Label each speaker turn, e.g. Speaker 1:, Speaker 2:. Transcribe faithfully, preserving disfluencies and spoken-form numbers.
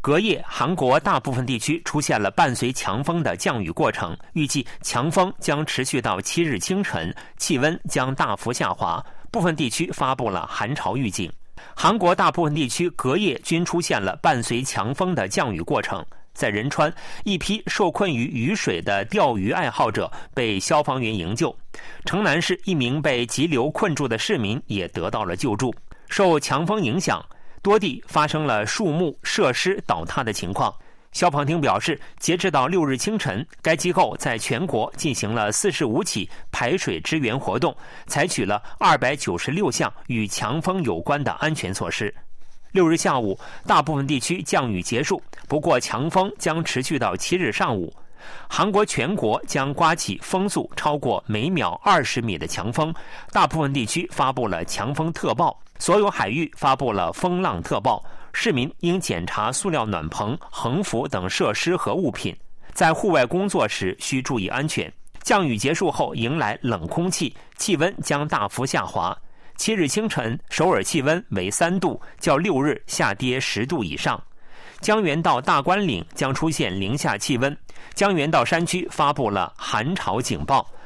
Speaker 1: 隔夜，韩国大部分地区出现了伴随强风的降雨过程，预计强风将持续到七日清晨，气温将大幅下滑，部分地区发布了寒潮预警。韩国大部分地区隔夜均出现了伴随强风的降雨过程。在仁川，一批受困于雨水的钓鱼爱好者被消防员营救。城南市一名被急流困住的市民也得到了救助。受强风影响，多地发生了树木、设施倒塌的情况。消防厅表示，截至到六日清晨，该机构在全国进行了四十五起排水支援活动，采取了二百九十六项与强风有关的安全措施。六日下午，大部分地区降雨结束，不过强风将持续到七日上午。韩国全国将刮起风速超过每秒二十米的强风，大部分地区发布了强风特报，所有海域发布了风浪特报。市民应检查塑料暖棚、横幅等设施和物品，在户外工作时需注意安全。降雨结束后迎来冷空气，气温将大幅下滑。七日清晨，首尔气温为三度，较六日下跌十度以上。江原道大关岭将出现零下气温，江原道山区发布了寒潮警报。